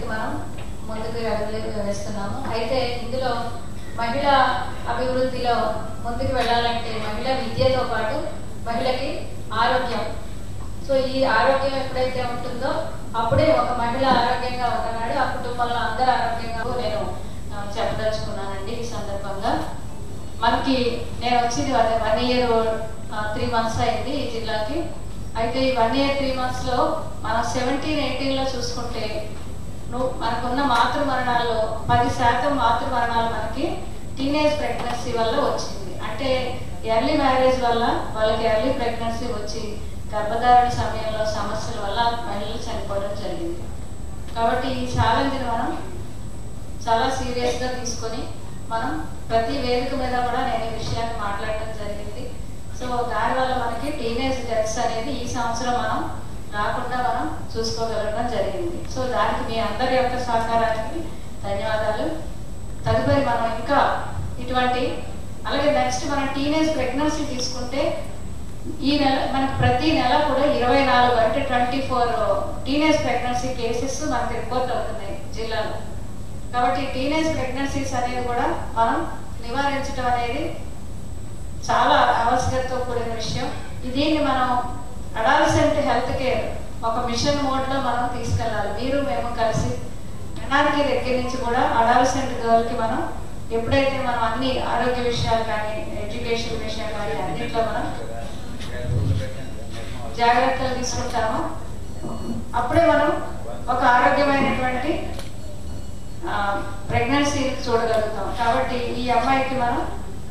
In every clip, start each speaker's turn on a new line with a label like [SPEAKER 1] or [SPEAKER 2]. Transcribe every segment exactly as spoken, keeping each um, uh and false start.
[SPEAKER 1] మనం ముందుకు అడుగులు వేస్తున్నాము. అయితే ఇందులో మహిళా అభివృద్ధిలో ముందుకు వెళ్ళాలంటే మహిళా విద్యతో పాటు మహిళకి ఆరోగ్యం. సో ఈ ఆరోగ్యం ఎప్పుడైతే ఉంటుందో అప్పుడే ఒక మహిళ ఆరోగ్యంగా ఉంటున్నాడు, ఆ కుటుంబంలో అందరూ ఆరోగ్యంగా నేను చెప్పదలుచుకున్నానండి. ఈ సందర్భంగా మనకి నేను వచ్చింది వన్ ఇయర్ త్రీ మంత్స్ అయింది ఈ జిల్లాకి. అయితే ఈ వన్ ఇయర్ త్రీ మంత్స్ లో మనం సెవెంటీన్ ఎయిటీన్ లో చూసుకుంటే నువ్వు మనకున్న మాతృ మరణాల్లో పది శాతం మాతృ మరణాలు మనకి టీనేజ్ ప్రెగ్నెన్సీ వల్ల వచ్చింది. అంటే ఎర్లీ మ్యారేజ్ వల్ల వాళ్ళకి ఎర్లీ ప్రెగ్నెన్సీ వచ్చి గర్భధారణ సమయంలో సమస్యల వల్ల మహిళలు చనిపోవడం జరిగింది. కాబట్టి ఈ ఛాలెంజ్ని మనం చాలా సీరియస్గా తీసుకొని మనం ప్రతి వేదిక మీద కూడా నేను ఈ విషయాన్ని మాట్లాడడం జరిగింది. సో దానివల్ల మనకి టీనేజ్ డెత్స్ అనేది ఈ సంవత్సరం మనం రాకుండా మనం చూసుకోగలగడం జరిగింది. సో దానికి మీ అందరి యొక్క సహకారానికి ధన్యవాదాలు. తదుపరి మనం ఇంకా ఇటువంటి అలాగే నెక్స్ట్ మనం టీనేజ్ ప్రెగ్నెన్సీ తీసుకుంటే ఈ నెల మనకి ప్రతి నెల కూడా ఇరవై నాలుగు అంటే twenty four teenage pregnancy cases మనకి రిపోర్ట్ అవుతున్నాయి జిల్లాలో. కాబట్టి టీనేజ్ ప్రెగ్నెన్సీస్ అనేది కూడా మనం నివారించడం అనేది చాలా ఆవశ్యకతతో కూడిన విషయం. దీన్ని మనం అడాలసెంట్ హెల్త్ కేర్ ఒక మిషన్ మోడ్లో మనం తీసుకెళ్ళాలి. మీరు మేము కలిసి ఎన్ఆర్కే దగ్గర నుంచి కూడా అడాలసెంట్ గర్ల్కి మనం ఎప్పుడైతే మనం అన్ని ఆరోగ్య విషయాలు కానీ ఎడ్యుకేషన్ విషయాలు కానీ అన్నింటిలో మనం జాగ్రత్తలు తీసుకుంటామో అప్పుడే మనం ఒక ఆరోగ్యమైనటువంటి ప్రెగ్నెన్సీ చూడగలుగుతాం. కాబట్టి ఈ అమ్మాయికి మనం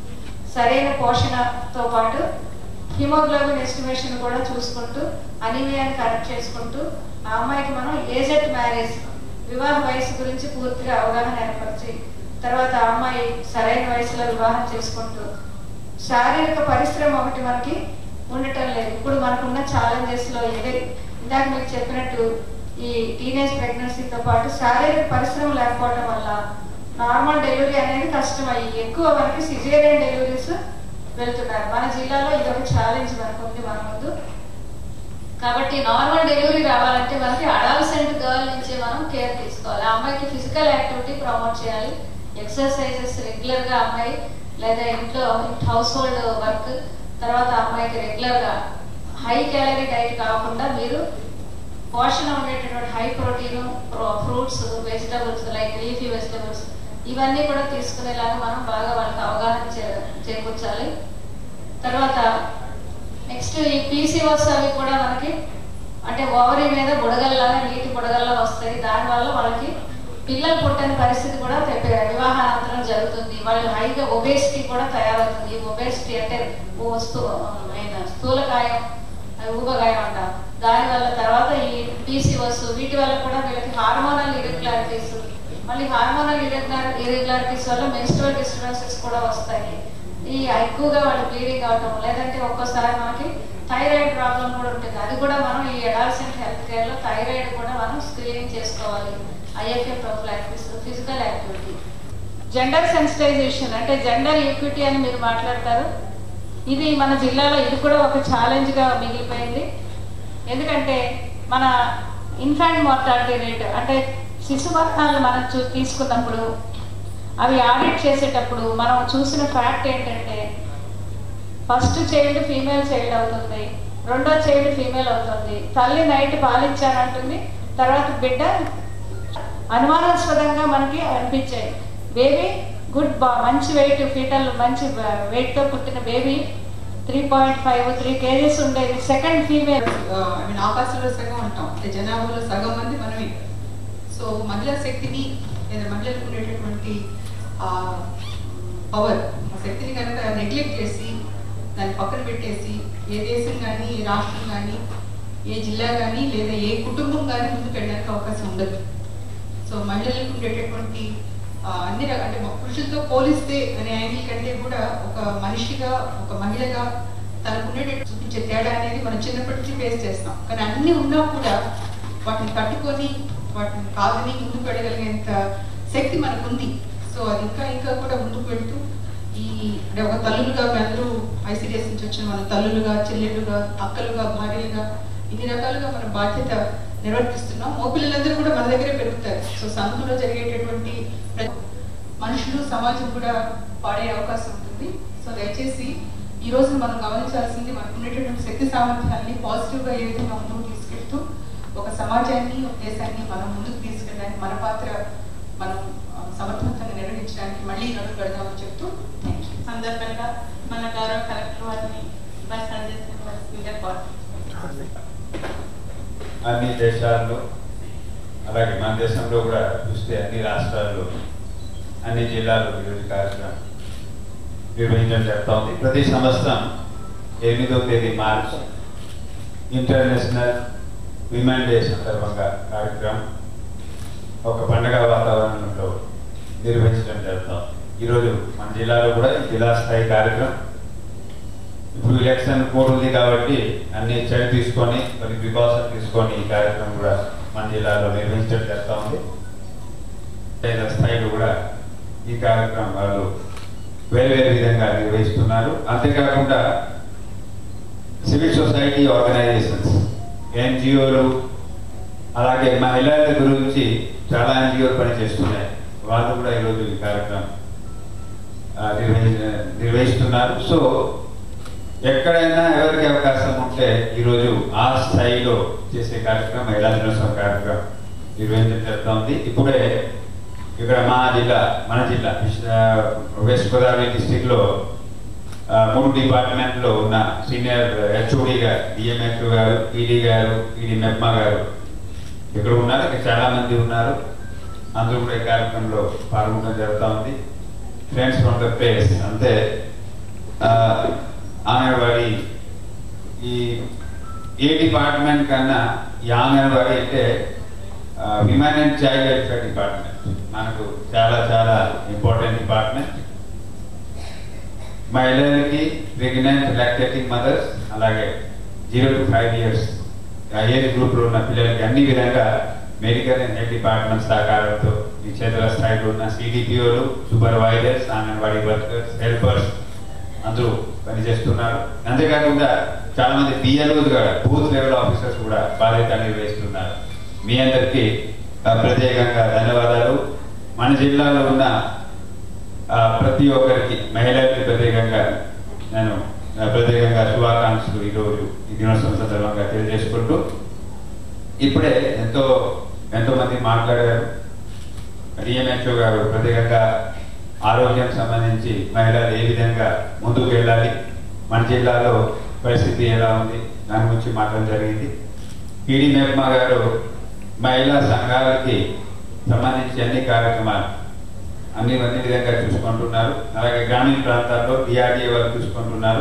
[SPEAKER 1] సరైన పోషణతో పాటు హిమోగ్లోబిన్ ఎస్టిమేషన్ కూడా చూసుకుంటూ అనీమియాని కరెక్ట్ చేసుకుంటూ ఆ అమ్మాయికి మనం ఏజెడ్ మ్యారేజ్ వివాహ వయసు గురించి పూర్తిగా అవగాహన ఏర్పరిచి తర్వాత ఆ అమ్మాయి సరైన వయసులో వివాహం చేసుకుంటూ శారీరక పరిశ్రమ ఒకటి మనకి ఉండటం లేదు. ఇప్పుడు మనకున్న ఛాలెంజెస్లో ఏదే ఇందాక మీకు చెప్పినట్టు ఈ టీనేజ్ ప్రెగ్నెన్సీతో పాటు శారీరక పరిశ్రమ లేకపోవడం వల్ల నార్మల్ డెలివరీ అనేది కష్టమయ్యి ఎక్కువ మనకి సిజేరియన్ డెలివరీస్ వెళ్తున్నారు. మన జిల్లాలో ఇది ఒక ఛాలెంజ్ మనకు ఉంది మన ముందు. కాబట్టి నార్మల్ డెలివరీ రావాలంటే మనకి అడాలసెంట్ గర్ల్ నుంచి మనం కేర్ తీసుకోవాలి. ఆ అమ్మాయికి ఫిజికల్ యాక్టివిటీ ప్రమోట్ చేయాలి, ఎక్సర్సైజెస్ రెగ్యులర్గా అమ్మాయి లేదా ఇంట్లో హౌస్ హోల్డ్ వర్క్ తర్వాత అమ్మాయికి రెగ్యులర్గా హై క్యాలరీ డైట్ కాకుండా మీరు పోషణ ఉండేటటువంటి high protein fruits vegetables like leafy vegetables ఇవన్నీ కూడా తీసుకునేలాగా మనం బాగా వాళ్ళకి అవగాహన చే చేకూర్చాలి. తర్వాత నెక్స్ట్ ఈ పీసీఓస్ అవి కూడా మనకి అంటే ఓవరీ మీద బుడగల్లాగా నీటి బుడగల్లా వస్తాయి. దానివల్ల వాళ్ళకి పిల్లలు పుట్టని పరిస్థితి కూడా వివాహానంతరం జరుగుతుంది. వాళ్ళు హైగా ఒబేసిటీ కూడా తయారవుతుంది. ఈ ఒబేసిటీ అంటే వస్తు స్థూలకాయం ఊబగాయం అంటాం. దానివల్ల తర్వాత ఈ పీసీఓస్ వీటి వల్ల కూడా వీళ్ళకి హార్మోనల్ ఇరెగ్యులారిటీస్ మళ్ళీ హార్మోనల్ ఇరెగ్యులర్ ఇరెగ్యులారిటీస్ వల్ల మెన్స్ట్రువల్ డిస్టర్బెన్సెస్ కూడా వస్తాయి. ఈ ఎక్కువగా వాళ్ళు బ్లీడింగ్ అవటం లేదంటే ఒక్కోసారి మనకి థైరాయిడ్ ప్రాబ్లం కూడా ఉంటుంది. అది కూడా మనం ఈ అడాలసెంట్ హెల్త్ కేర్లో థైరాయిడ్ కూడా మనం స్క్రీనింగ్ చేసుకోవాలి. IFA prophylaxis physical activity gender sensitization అంటే జెండర్ ఈక్విటీ అని మీరు మాట్లాడతారు. ఇది మన జిల్లాలో ఇది కూడా ఒక ఛాలెంజ్గా మిగిలిపోయింది. ఎందుకంటే మన ఇన్ఫాంట్ మార్టాలిటీ రేట్ అంటే శిశు మరణాలను మనం చూ తీసుకున్నప్పుడు అవి ఆడిట్ చేసేటప్పుడు మనం చూసిన ఫ్యాక్ట్ ఏంటంటే ఫస్ట్ చైల్డ్ ఫీమేల్ చైల్డ్ అవుతుంది, రెండో చైల్డ్ ఫీమేల్ అవుతుంది, తల్లి నైట్ పాలించానంటుంది, తర్వాత బిడ్డ అనుమానాస్పదంగా మనకి అనిపించాయి. బేబీ గుడ్ బా మంచి వెయిట్ ఫీటల్ మంచి వెయిట్తో పుట్టిన baby three point five three kgs ఉండేది. సెకండ్ ఫీమేల్
[SPEAKER 2] ఐ మీన్ ఆకాశంలో సగం అంటాం అంటే జనాభాలో సగం మంది మనమే. సో మహిళా శక్తిని లేదా మహిళలకు ఉండేటటువంటి పవర్ ఆ శక్తిని కనుక నెగ్లెక్ట్ చేసి దాన్ని పక్కన పెట్టేసి ఏ దేశం కానీ ఏ రాష్ట్రం కానీ ఏ జిల్లా కానీ లేదా ఏ కుటుంబం కానీ ముందుకు వెళ్ళడానికి అవకాశం ఉండదు. సో మహిళలకు ఉండేటటువంటి అన్ని రకాల అంటే పురుషులతో పోలిస్తే అనే యాంగిల్ కంటే కూడా ఒక మనిషిగా ఒక మహిళగా తనకు ఉండేటట్టు చూపించే తేడా అనేది మనం చిన్నప్పటి నుంచి ఫేస్ చేస్తాం. కానీ అన్నీ ఉన్నా కూడా వాటిని తట్టుకొని వాటిని కాదని ముందుకు వెళ్ళగలిగేంత శక్తి మనకు ఉంది. సో అది ఇంకా ఇంకా కూడా ముందుకు వెళ్తూ ఈ అంటే ఒక తల్లులుగా అందరూ ఐసీడీఎస్ నుంచి వచ్చిన మన తల్లులుగా చెల్లెళ్ళుగా అక్కలుగా భార్యలుగా ఇన్ని రకాలుగా మన బాధ్యత నిర్వర్తిస్తున్నాం. మగపిల్లలందరూ కూడా మన దగ్గరే పెరుగుతారు. సో సంఘంలో జరిగేటటువంటి మనుషులు సమాజం కూడా పాడే అవకాశం ఉంటుంది. సో దయచేసి ఈ రోజు మనం గమనించాల్సింది మనకు ఉండేటటువంటి శక్తి సామర్థ్యాన్ని పాజిటివ్గా ఏ విధంగా ముందుకు తీసుకెళ్తూ ఒక సమాజాన్ని ఒక దేశాన్ని మనం ముందుకు తీసుకెళ్ళడానికి మన పాత్ర మనం సమర్థవంతంగా నిర్వహించడానికి మళ్ళీ నడుపు పెడదామని చెప్తూ థ్యాంక్ యూ.
[SPEAKER 3] సందర్భంగా మన గౌరవ కలెక్టర్ వారిని బస్ అందించవలసిందిగా కోరుతున్నాను.
[SPEAKER 4] అన్ని దేశాల్లో అలాగే మన దేశంలో కూడా చూస్తే అన్ని రాష్ట్రాల్లో అన్ని జిల్లాల్లో ఈరోజు కార్యక్రమం నిర్వహించడం జరుగుతూ ఉంది. ప్రతి సంవత్సరం ఎనిమిదవ తేదీ మార్చ్ ఇంటర్నేషనల్ విమెన్ డే సందర్భంగా కార్యక్రమం ఒక పండుగ వాతావరణంలో నిర్వహించడం జరుగుతాం. ఈరోజు మన జిల్లాలో కూడా జిల్లా స్థాయి కార్యక్రమం. ఇప్పుడు ఎలక్షన్ కోడ్ ఉంది కాబట్టి అన్ని చర్య తీసుకొని మరి ప్రికాషన్ తీసుకొని ఈ కార్యక్రమం కూడా మన జిల్లాలో నిర్వహించడం జరుగుతూ ఉంది. స్థాయిలో కూడా ఈ కార్యక్రమం వాళ్ళు వేరే వేరే విధంగా నిర్వహిస్తున్నారు. అంతేకాకుండా సివిల్ సొసైటీ ఆర్గనైజేషన్స్, ఎన్జిఓలు, అలాగే మహిళల గురించి చాలా ఎన్జిఓలు పనిచేస్తున్నాయి. వాళ్ళు కూడా ఈరోజు ఈ కార్యక్రమం నిర్వహి నిర్వహిస్తున్నారు. సో ఎక్కడైనా ఎవరికి అవకాశం ఉంటే ఈరోజు ఆ స్థాయిలో చేసే కార్యక్రమం మహిళా దినోత్సవం కార్యక్రమం నిర్వహించడం జరుగుతుంది. ఇప్పుడే ఇక్కడ మా జిల్లా మన జిల్లా వెస్ట్ గోదావరి డిస్టిక్ లో మూడు డిపార్ట్మెంట్ లో ఉన్న సీనియర్ హెచ్ఓడి గారు, డిఎంహెచ్ఓ గారు, ఈడీ గారు, ఈడీ మెప్మా గారు ఇక్కడ ఉన్నారు. ఇక్కడ చాలా మంది ఉన్నారు. అందరూ కూడా ఈ కార్యక్రమంలో పాల్గొనడం జరుగుతూ ఉంది. ఫ్రెండ్స్ ఫ్రమ్ ద ప్లేస్ అంటే అంగన్వాడీ ఈ ఏ డిపార్ట్మెంట్ కన్నా ఈ అంగన్వాడీ అంటే women and child welfare department మనకు చాలా చాలా ఇంపార్టెంట్ డిపార్ట్మెంట్. మహిళలకి, ప్రెగ్నెంట్ లాక్టేటింగ్ మదర్స్, అలాగే zero to five years age group లో ఉన్న పిల్లలకి అన్ని విధంగా మెడికల్ అండ్ హెల్త్ డిపార్ట్మెంట్ సహకారంతో ఈ క్షేత్ర స్థాయిలో ఉన్న సిడిపిఓలు, సూపర్వైజర్స్, అంగన్వాడీ వర్కర్స్, హెల్పర్స్ అందరూ పనిచేస్తున్నారు. అంతేకాకుండా చాలా మంది బిఎల్ఓలు కూడా, బూత్ లెవెల్ ఆఫీసర్స్ కూడా బాధ్యత నిర్వహిస్తున్నారు. మీ అందరికీ ప్రత్యేకంగా ధన్యవాదాలు. మన జిల్లాలో ఉన్న ప్రతి ఒక్కరికి, మహిళలకి ప్రత్యేకంగా నేను ప్రత్యేకంగా శుభాకాంక్షలు ఈరోజు ఈ దినోత్సవం సందర్భంగా తెలియజేసుకుంటూ, ఇప్పుడే ఎంతో ఎంతో మంది మాట్లాడారు. డిఎంహెచ్ఓ గారు ప్రత్యేకంగా ఆరోగ్యం సంబంధించి మహిళలు ఏ విధంగా ముందుకు వెళ్ళాలి, మన జిల్లాలో పరిస్థితి ఎలా ఉంది దాని గురించి మాట్లాడడం జరిగింది. ఈడీ మెప్మా గారు మహిళా సంఘాలకి సంబంధించి అన్ని కార్యక్రమాలు అన్ని అన్ని విధంగా చూసుకుంటున్నారు. అలాగే గ్రామీణ ప్రాంతాల్లో డిఆర్డీఏ వారు చూసుకుంటున్నారు.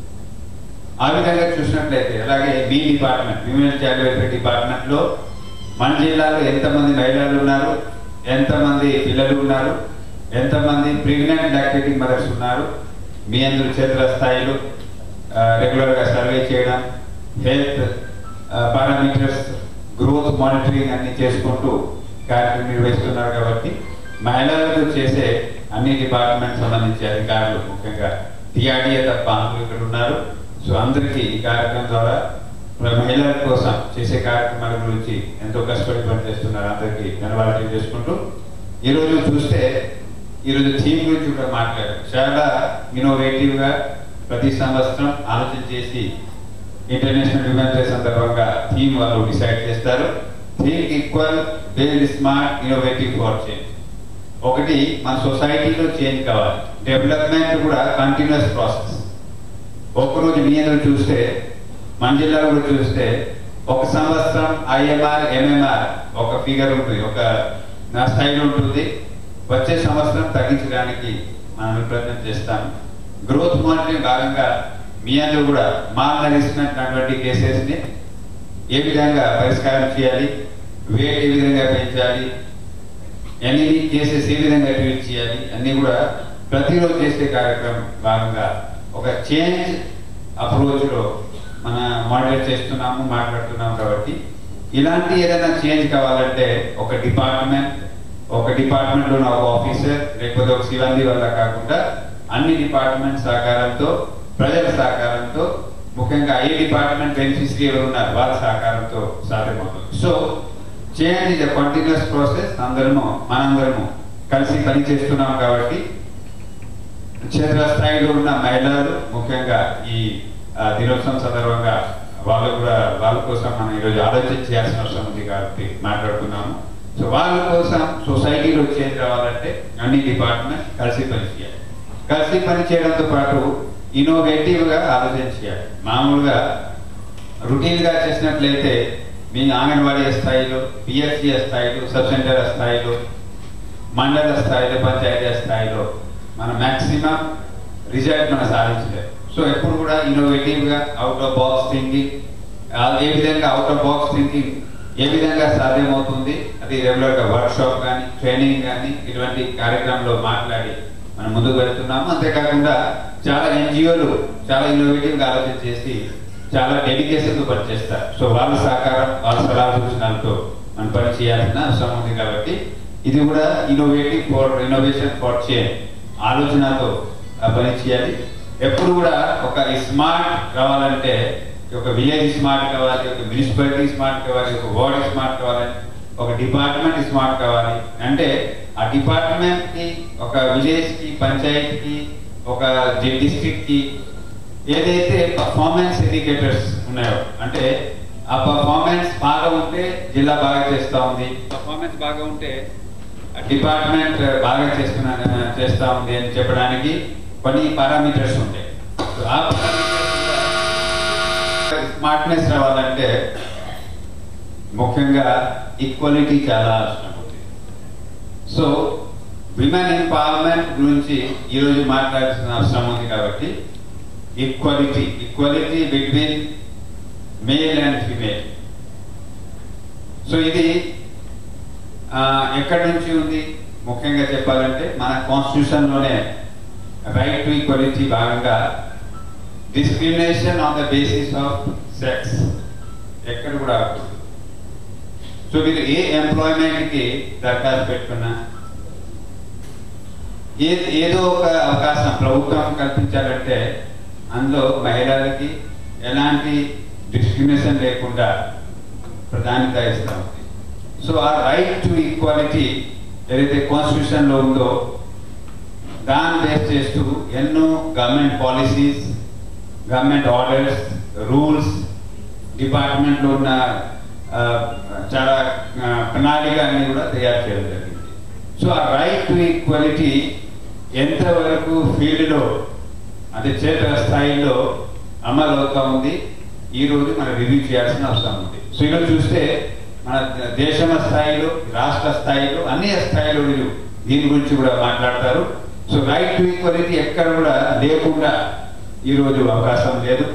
[SPEAKER 4] ఆ విధంగా చూసినట్లయితే అలాగే మీ department, women child welfare department లో మన జిల్లాలో ఎంతమంది మహిళలు ఉన్నారు, ఎంతమంది పిల్లలు ఉన్నారు, ఎంతమంది ప్రెగ్నెంట్ లాక్టేటింగ్ మదర్స్ ఉన్నారు, మీ అందరూ క్షేత్ర స్థాయిలో రెగ్యులర్ గా సర్వే చేయడం, హెల్త్ పారామీటర్స్, గ్రోత్ మానిటరింగ్ అన్ని చేసుకుంటూ కార్యక్రమం నిర్వహిస్తున్నారు. కాబట్టి మహిళలకు చేసే అన్ని డిపార్ట్మెంట్ సంబంధించి అధికారులు, ముఖ్యంగా టిఆర్డీఏ తప్ప అందరూ ఇక్కడ ఉన్నారు. సో అందరికీ ఈ కార్యక్రమం ద్వారా మహిళల కోసం చేసే కార్యక్రమాల గురించి ఎంతో కష్టపడి పనిచేస్తున్నారు. అందరికీ ధన్యవాదాలు తెలియజేసుకుంటూ, ఈరోజు చూస్తే ఈరోజు థీమ్ గురించి కూడా మాట్లాడారు. చాలా ఇన్నోవేటివ్ గా ప్రతి సంవత్సరం ఆలోచన చేసి ఇంటర్నేషనల్ విమెన్ డే సందర్భంగా థీమ్ వాళ్ళు డిసైడ్ చేస్తారు. Think equal, build smart, innovative for change. ఒకటి, మన సొసైటీలో చేంజ్ కావాలి. డెవలప్మెంట్ కూడా కంటిన్యూస్ ప్రాసెస్. ఒక్కరోజు మీ అందరూ చూస్తే, మన జిల్లాలో కూడా చూస్తే ఒక సంవత్సరం ఐఎంఆర్, ఎంఎంఆర్ ఒక ఫిగర్ ఉంటుంది, ఒక నా స్థాయిలో ఉంటుంది. వచ్చే సంవత్సరం తగ్గించడానికి మనం ప్రయత్నం చేస్తాం. గ్రోత్ మానిటరింగ్ భాగంగా మీ అందరూ కూడా మాల్ నరిష్మెంట్ అటువంటి కేసెస్ ని ఏ విధంగా పరిష్కారం చేయాలి, వెయిట్ ఏ విధంగా పెంచాలి, ఎన్ని కేసెస్ ఏ విధంగా ట్రీట్ చేయాలి అన్ని కూడా ప్రతిరోజు చేసే కార్యక్రమం భాగంగా ఒక చేంజ్ అప్రోచ్ లో మన మానిటర్ చేస్తున్నాము, మాట్లాడుతున్నాము. కాబట్టి ఇలాంటి ఏదైనా చేంజ్ కావాలంటే ఒక డిపార్ట్మెంట్ ఒక డిపార్ట్మెంట్ లో ఒక ఆఫీసర్ లేకపోతే ఒక సిబ్బంది వల్ల కాకుండా అన్ని డిపార్ట్మెంట్ సహకారంతో, ప్రజల సహకారంతో, ముఖ్యంగా ఏ డిపార్ట్మెంట్ బెనిఫిషియరీ ఉన్నారు వాళ్ళ సహకారంతో సాధ్యమవుతుంది. So change is a continuous process. అందరము మనందరము కలిసి పని చేస్తున్నాం కాబట్టి క్షేత్రస్థాయిలో ఉన్న మహిళలు ముఖ్యంగా ఈ దినోత్సవం సందర్భంగా వాళ్ళు కూడా వాళ్ళ కోసం మనం ఈరోజు ఆలోచన చేయాల్సిన అవసరం ఉంది కాబట్టి మాట్లాడుతున్నాము. సో వాళ్ళ కోసం సొసైటీలో చేంజ్ రావాలంటే అన్ని డిపార్ట్మెంట్ కలిసి పని చేయాలి. కలిసి పని చేయడంతో పాటు ఇన్నోవేటివ్గా ఆలోచన చేయాలి. మామూలుగా రొటీన్గా చేసినట్లయితే మీ అంగన్వాడీ స్థాయిలో, పిఎస్సి స్థాయిలో, సబ్ సెంటర్ స్థాయిలో, మండల స్థాయిలో, పంచాయతీ స్థాయిలో మనం మ్యాక్సిమం రిజల్ట్ మనం సాధించలేదు. సో ఎప్పుడు కూడా ఇన్నోవేటివ్గా అవుట్ ఆఫ్ బాక్స్ థింకింగ్, ఏ విధంగా అవుట్ ఆఫ్ బాక్స్ థింకింగ్ ఏ విధంగా సాధ్యమవుతుంది అది రెగ్యులర్గా వర్క్షాప్ కానీ ట్రైనింగ్ కానీ ఇటువంటి కార్యక్రమంలో మాట్లాడి మనం ముందుకు వెళ్తున్నాము. అంతేకాకుండా చాలా ఎన్జిఓలు చాలా ఇన్నోవేటివ్గా ఆలోచన చేసి చాలా డెడికేషన్తో పనిచేస్తారు. సో వాళ్ళ సహకారం, వాళ్ళ సలహా సూచనలతో మనం పని చేయాల్సిన అవసరం ఉంది. కాబట్టి ఇది కూడా innovative for innovation for change ఆలోచనతో పని చేయాలి. ఎప్పుడు కూడా ఒక స్మార్ట్ రావాలంటే ఒక విలేజ్ స్మార్ట్ కావాలి, ఒక మున్సిపాలిటీ స్మార్ట్ కావాలి, ఒక వార్డ్ స్మార్ట్ కావాలి, ఒక డిపార్ట్మెంట్ స్మార్ట్ కావాలి. అంటే ఆ డిపార్ట్మెంట్ కి, ఒక విలేజ్ కి, పంచాయతీకి, ఒక డిస్ట్రిక్ట్ కి ఏదైతే పర్ఫార్మెన్స్ ఇండికేటర్స్ ఉన్నాయో, అంటే ఆ పర్ఫార్మెన్స్ బాగా ఉంటే జిల్లా బాగా చేస్తూ ఉంది, పర్ఫార్మెన్స్ బాగా ఉంటే డిపార్ట్మెంట్ బాగా చేస్తున్నా చేస్తూ ఉంది అని చెప్పడానికి కొన్ని పారామీటర్స్ ఉంటాయి. ఆ స్మార్ట్నెస్ రావాలంటే ముఖ్యంగా ఈక్వాలిటీ చాలా అవసరం అవుతుంది. సో విమెన్ ఎంపవర్మెంట్ గురించి ఈరోజు మాట్లాడాల్సిన అవసరం ఉంది. కాబట్టి equality equality between male and female. So ఇది ఎక్కడి నుంచి ఉంది ముఖ్యంగా చెప్పాలంటే మన కాన్స్టిట్యూషన్లోనే రైట్ టు ఈక్వాలిటీ భాగంగా discrimination on the basis of sex ఎక్కడ కూడా. సో మీరు ఏ ఎంప్లాయ్మెంట్కి దరఖాస్తు పెట్టుకున్నా, ఏ ఏదో ఒక అవకాశం ప్రభుత్వం కల్పించాలంటే అందులో మహిళలకి ఎలాంటి డిస్క్రిమినేషన్ లేకుండా ప్రాధాన్యత ఇస్తాం. సో ఆ రైట్ టు ఈక్వాలిటీ ఏదైతే కాన్స్టిట్యూషన్లో ఉందో దాన్ని బేస్ చేస్తూ ఎన్నో government policies, government orders, rules, డిపార్ట్మెంట్లో ఉన్న చాలా ప్రణాళిక అన్ని కూడా తయారు చేయడం జరిగింది. సో ఆ రైట్ టు ఈక్వాలిటీ ఎంతవరకు ఫీల్డ్లో అంటే క్షేత్ర స్థాయిలో అమలు అవుతా ఉంది ఈరోజు మనం రివ్యూ చేయాల్సిన అవసరం ఉంది. సో ఈరోజు చూస్తే మన దేశం స్థాయిలో, రాష్ట్ర స్థాయిలో, అన్ని స్థాయిలో దీని గురించి కూడా మాట్లాడతారు. సో రైట్ టు ఈక్వాలిటీ ఎక్కడ కూడా లేకుండా ఈరోజు అవకాశం లేదు.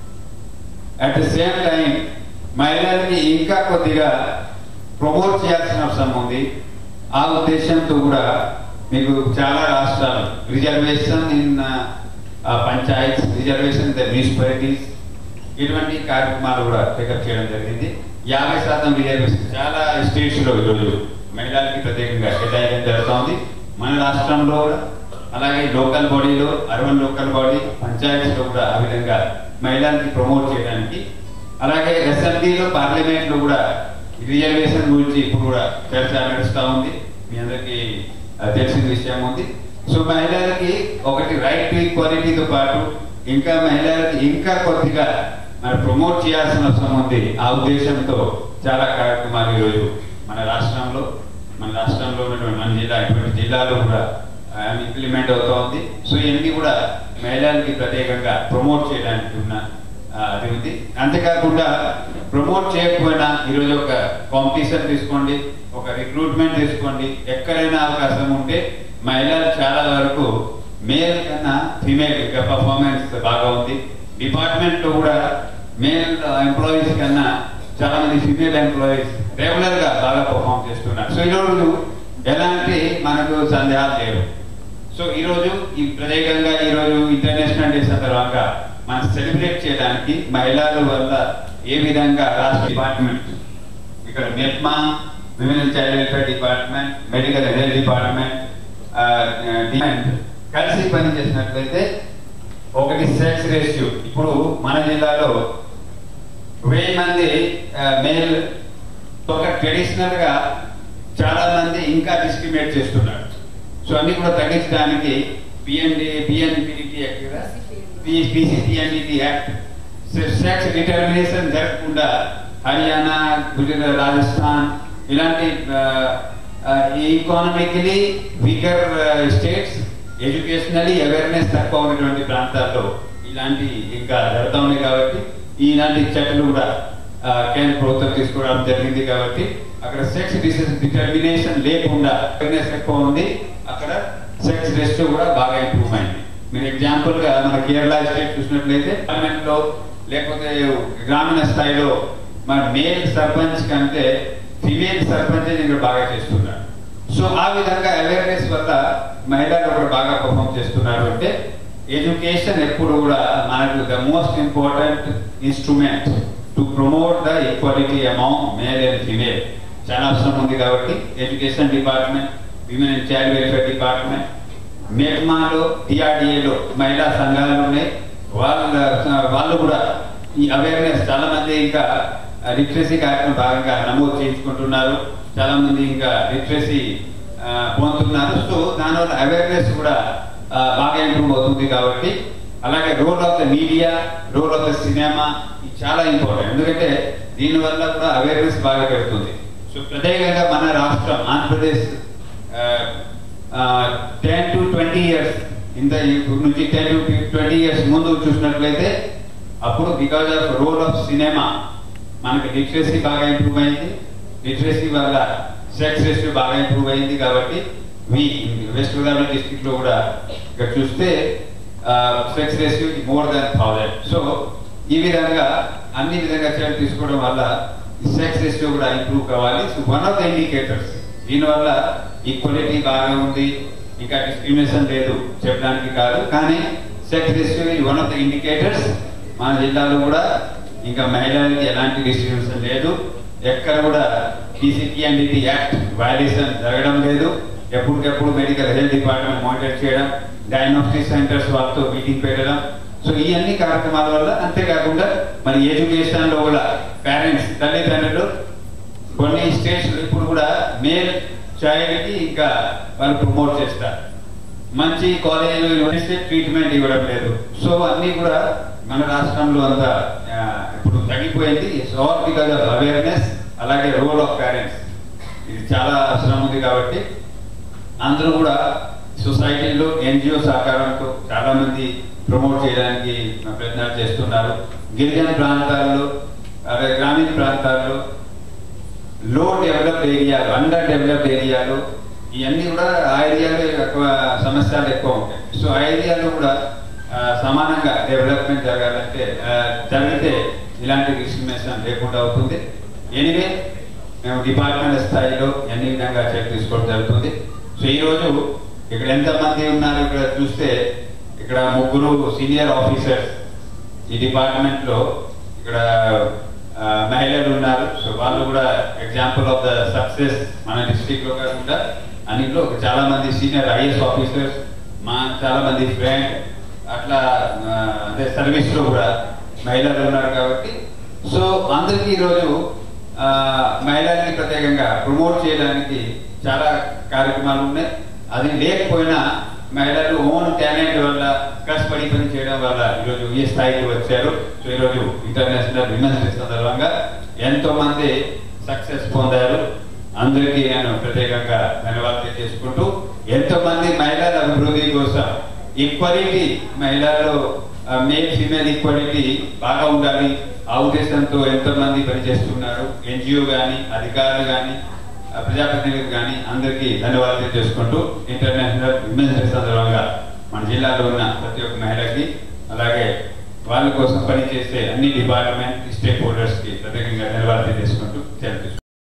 [SPEAKER 4] అట్ ద సేమ్ టైం మహిళల్ని ఇంకా కొద్దిగా ప్రమోట్ చేయాల్సిన అవసరం ఉంది. ఆ ఉద్దేశంతో కూడా మీకు చాలా రాష్ట్రాలు reservation in panchayats, reservation in the municipalities ఇటువంటి కార్యక్రమాలు కూడా టేకప్ చేయడం జరిగింది. యాభై శాతం రిజర్వేషన్ చాలా స్టేట్స్ లో ఈరోజు మహిళలకి ప్రత్యేకంగా కేటాయించడం జరుగుతుంది. మన రాష్ట్రంలో కూడా అలాగే లోకల్ బాడీలో, అర్బన్ లోకల్ బాడీ, పంచాయతీలో కూడా ఆ విధంగా మహిళలకి ప్రమోట్ చేయడానికి, అలాగే అసెంబ్లీలో, పార్లమెంట్ లో కూడా రిజర్వేషన్ గురించి ఇప్పుడు కూడా చర్చ నడుస్తూ ఉంది. మీ అందరికీ తెలిసిన విషయం ఉంది. సో మహిళలకి ఒకటి రైట్ టు ఈక్వాలిటీతో పాటు ఇంకా మహిళలకి ఇంకా కొద్దిగా మనం ప్రమోట్ చేయాల్సిన అవసరం ఉంది. ఆ ఉద్దేశంతో చాలా కార్యక్రమాలు ఈరోజు మన రాష్ట్రంలో మన రాష్ట్రంలో ఉన్నటువంటి మన జిల్లా ఇటువంటి జిల్లాలో కూడా ఇంప్లిమెంట్ అవుతా ఉంది. సో ఇవన్నీ కూడా మహిళలకి ప్రత్యేకంగా ప్రమోట్ చేయడానికి ఉన్న అది ఉంది. అంతేకాకుండా ప్రమోట్ చేయకపోయినా ఈరోజు ఒక కాంపిటీషన్ తీసుకోండి, ఒక రిక్రూట్మెంట్ తీసుకోండి, ఎక్కడైనా అవకాశం ఉంటే మహిళలు చాలా వరకు మేల్ కన్నా ఫీమేల్ ఇంకా పర్ఫార్మెన్స్ బాగా ఉంది. డిపార్ట్మెంట్ లో కూడా మేల్ ఎంప్లాయీస్ కన్నా చాలా మంది ఫీమేల్ ఎంప్లాయీస్ రెగ్యులర్ గా బాగా పర్ఫార్మ్ చేస్తున్నారు. సో ఈరోజు ఎలాంటి మనకు సందేహాలు లేవు. సో ఈరోజు ఈ ప్రత్యేకంగా ఈరోజు ఇంటర్నేషనల్ డే సందర్భంగా మనం సెలబ్రేట్ చేయడానికి మహిళల వల్ల ఏ విధంగా రాష్ట్ర డిపార్ట్మెంట్ ఇక్కడ MEPMA, women child welfare department, medical health department కలిసి పని చేసినట్లయితే ఒకటి సెక్స్ రేషియో. ఇప్పుడు మన జిల్లాలో వెయ్యి మంది మేల్ ఒక ట్రెడిషనల్ గా చాలా మంది ఇంకా డిస్క్రిమినేట్ చేస్తున్నారు. సో అన్ని కూడా తగ్గించడానికి PND PNPDT PCCNDT act sex determination జరగకుండా హర్యానా, గుజరాత్, రాజస్థాన్ ఇలాంటి economically weaker states, educationally awareness తక్కువ ఉన్నటువంటి ప్రాంతాల్లో ఇలాంటి ఇంకా జరుగుతూ ఉన్నాయి కాబట్టి ఇలాంటి చర్యలు కూడా కేంద్ర ప్రభుత్వం తీసుకోవడం జరిగింది. కాబట్టి అక్కడ సెక్స్ డిటర్మినేషన్ లేకుండా అవేర్నెస్ ఎక్కువ ఉంది, అక్కడ సెక్స్ రేషియో కూడా బాగా ఇంప్రూవ్ అయింది. మీరు ఎగ్జాంపుల్ గా మన కేరళ స్టేట్ చూసినట్లయితే పార్లమెంట్ లో లేకపోతే గ్రామీణ స్థాయిలో మన మేల్ సర్పంచ్ కంటే ఫిమేల్ సర్పంచ్ ఇక్కడ బాగా చేస్తున్నారు. సో ఆ విధంగా అవేర్నెస్ వల్ల మహిళలు కూడా బాగా పర్ఫామ్ చేస్తున్నారు. అంటే ఎడ్యుకేషన్ ఎప్పుడు కూడా మనకు the most important instrument to promote the equality among male and female చాలా అవసరం ఉంది. కాబట్టి education department, women and child welfare department, మేఘమాలో టిఆర్డిఏలో మహిళా సంఘాలు ఉన్నాయి. వాళ్ళ వాళ్ళు కూడా ఈ అవేర్నెస్ చాలా మంది ఇంకా లిటరసీ కార్యక్రమం భాగంగా నమోదు చేయించుకుంటున్నారు, చాలా మంది ఇంకా లిటరసీ పొందుతున్నారు. సో దానివల్ల అవేర్నెస్ కూడా బాగా ఇంప్రూవ్ అవుతుంది. కాబట్టి అలాగే role of the media, role of the cinema ఇది చాలా ఇంపార్టెంట్. ఎందుకంటే దీనివల్ల కూడా అవేర్నెస్ బాగా పెరుగుతుంది. సో ప్రత్యేకంగా మన రాష్ట్రం Andhra Pradesh ten to twenty years ఇంత నుంచి టెన్ టు ట్వంటీ ఇయర్స్ ముందు చూసినట్లయితే అప్పుడు because of role of cinema మనకి లిటరసీ బాగా ఇంప్రూవ్ అయింది. లిటరసీ వల్ల సెక్స్ రేషియో బాగా ఇంప్రూవ్ అయింది. కాబట్టి మీ వెస్ట్ గోదావరి డిస్ట్రిక్ట్ లో కూడా ఇక్కడ చూస్తే sex ratio more than thousand. So ఈ విధంగా అన్ని విధంగా చర్యలు తీసుకోవడం వల్ల ఈ సెక్స్ రేషియో కూడా ఇంప్రూవ్ కావాలి. So one of the indicators దీనివల్ల ఈక్వాలిటీ బాగా ఉంది, ఇంకా డిస్క్రిమినేషన్ లేదు చెప్పడానికి కాదు, కానీ sex ratio one of the indicators. మన జిల్లాలో కూడా ఇంకా మహిళలకి ఎలాంటి డిస్క్రిమినేషన్ లేదు, ఎక్కడ కూడా టీసీపీఎన్డిటి యాక్ట్ వైలేషన్ జరగడం లేదు. ఎప్పటికెప్పుడు మెడికల్ హెల్త్ డిపార్ట్మెంట్ మానిటర్ చేయడం, డయాగ్నోస్టిక్ సెంటర్స్ వాళ్ళతో మీటింగ్ పెట్టడం. సో ఈ అన్ని కార్యక్రమాల వల్ల అంతేకాకుండా మరి ఎడ్యుకేషన్ లో కూడా పేరెంట్స్ తల్లిదండ్రులు కొన్ని స్టేట్స్ ఇప్పుడు కూడా మేల్ చైల్డ్ కి ఇంకా వాళ్ళు ప్రమోట్ చేస్తారు, మంచి కాలేజీలో యూనివర్సిటీ ట్రీట్మెంట్ ఇవ్వడం లేదు. సో అన్ని కూడా మన రాష్ట్రంలో అంతా ఇప్పుడు తగ్గిపోయింది. ఆల్ బికాజ్ ఆఫ్ అవేర్నెస్, అలాగే రోల్ ఆఫ్ పేరెంట్స్ ఇది చాలా అవసరం ఉంది. కాబట్టి అందరూ కూడా సొసైటీలో ఎన్జిఓ సహకారంతో చాలా మంది ప్రమోట్ చేయడానికి ప్రయత్నాలు చేస్తున్నారు. గిరిజన ప్రాంతాల్లో, అదే గ్రామీణ ప్రాంతాల్లో, లో డెవలప్డ్ ఏరియాలు, అండర్ డెవలప్డ్ ఏరియాలు ఇవన్నీ కూడా ఆ ఏరియాలో ఎక్కువ సమస్యలు ఎక్కువ ఉంటాయి. సో ఆ ఏరియాలో కూడా సమానంగా డెవలప్మెంట్ జరగాలంటే జరిగితే ఇలాంటి డిస్క్రిమినేషన్ లేకుండా అవుతుంది. ఎనివే మేము డిపార్ట్మెంట్ స్థాయిలో ఎన్ని విధంగా చర్య తీసుకోవడం జరుగుతుంది. సో ఈరోజు ఇక్కడ ఎంతమంది ఉన్నారు ఇక్కడ చూస్తే ఇక్కడ ముగ్గురు సీనియర్ ఆఫీసర్స్ ఈ డిపార్ట్మెంట్ లో ఇక్కడ మహిళలు ఉన్నారు. సో వాళ్ళు కూడా ఎగ్జాంపుల్ ఆఫ్ ద సక్సెస్ మన డిస్ట్రిక్ట్ లో కాకుండా అన్నింటిలో చాలా మంది సీనియర్ ఐఏఎస్ ఆఫీసర్స్, మా చాలా మంది ఫ్రెండ్ అట్లా అదే సర్వీస్ లో కూడా మహిళలు ఉన్నారు. కాబట్టి సో అందరికీ ఈరోజు మహిళల్ని ప్రత్యేకంగా ప్రమోట్ చేయడానికి చాలా కార్యక్రమాలు ఉన్నాయి. అది లేకపోయినా మహిళలు ఓన్ టాలెంట్ వల్ల కష్టపడి పని చేయడం వల్ల ఈరోజు ఈ స్థాయికి వచ్చారు. సో ఈరోజు ఇంటర్నేషనల్ విమెన్స్ డే సందర్భంగా ఎంతో మంది సక్సెస్ పొందారు. అందరికీ నేను ప్రత్యేకంగా ధన్యవాదాలు చేసుకుంటూ ఎంతో మంది మహిళల అభివృద్ధి కోసం ఈక్వాలిటీ, మహిళల్లో మేల్ ఫీమేల్ ఈక్వాలిటీ బాగా ఉండాలి ఆ ఉద్దేశంతో ఎంతో మంది పనిచేస్తున్నారు. ఎన్జిఓ కానీ, అధికారులు కానీ, ప్రజాప్రతినిధులు కానీ అందరికీ ధన్యవాదాలు చేసుకుంటూ ఇంటర్నేషనల్ విమెన్స్ డే సందర్భంగా మన జిల్లాలో ఉన్న ప్రతి ఒక్క మహిళకి, అలాగే వాళ్ళ కోసం పనిచేసే అన్ని డిపార్ట్మెంట్ స్టేక్ హోల్డర్స్ కి ప్రత్యేకంగా ధన్యవాదాలు చేసుకుంటూ